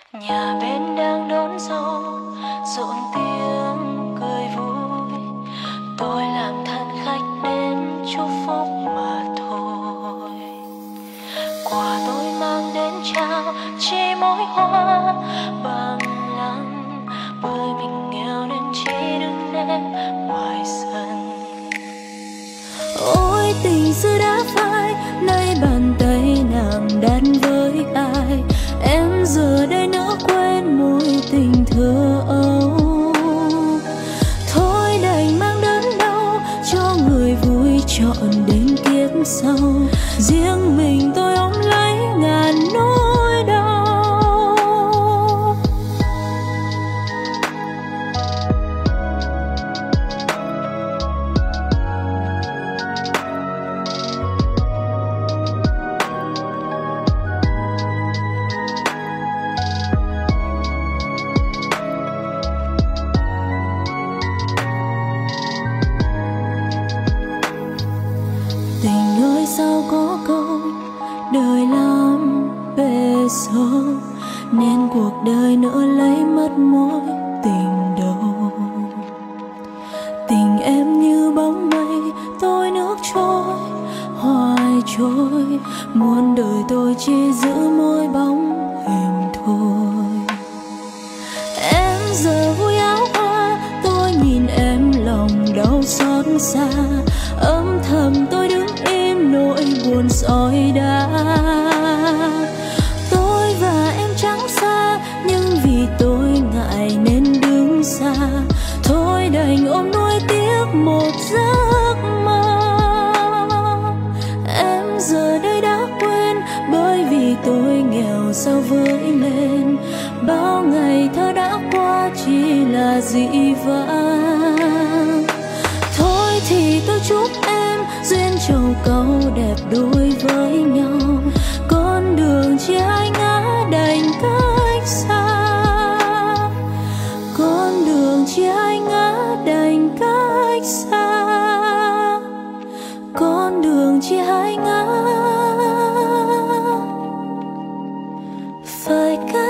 Nhà bên đang đón dâu, rộn tiếng cười vui. Tôi làm thân khách đến chúc phúc mà thôi. Quà tôi mang đến trao chỉ mỗi hoa bằng lăng, bởi mình nghèo nên chỉ đứng em ngoài sân. Ôi tình xưa đã phai, nay bàn tay nàng đan với ai. Em giờ đây nỡ quên mối tình thơ ấu. Thôi đành mang đớn đau cho người vui chọn đến kiếp sau. Riêng mình tôi ôm lấy ngàn nỗi đau. Tình ơi sao có câu đời lắm bề sâu, nên cuộc đời nỡ lấy mất mối tình đầu. Tình em như bóng mây, tôi nước trôi hoài trôi. Muôn đời tôi chỉ giữ mỗi bóng hình thôi. Em giờ vui áo hoa, tôi nhìn em lòng đau xót xa. Âm thầm tôi đứng im nỗi buồn sỏi đá. Tôi và em chẳng xa, nhưng vì tôi ngại nên đứng xa. Thôi đành ôm nuối tiếc một giấc mơ. Em giờ đây đã quên, bởi vì tôi nghèo sao với lên. Bao ngày thơ đã qua chỉ là dĩ vãng. Thôi thì tôi chúc em duyên trầu câu đẹp đôi với nhau. Con đường chia hai ngã đành cách xa. Con đường chia hai ngã đành cách xa. Con đường chia hai ngã phải cách